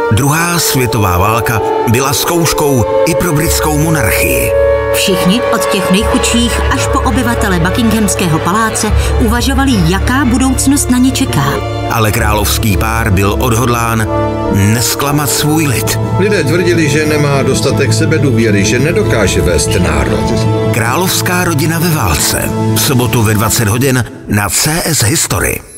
Druhá světová válka byla zkouškou i pro britskou monarchii. Všichni, od těch nejchudších až po obyvatele Buckinghamského paláce, uvažovali, jaká budoucnost na ně čeká. Ale královský pár byl odhodlán nesklamat svůj lid. Lidé tvrdili, že nemá dostatek sebedůvěry, že nedokáže vést národ. Královská rodina ve válce. V sobotu ve 20 hodin na CS History.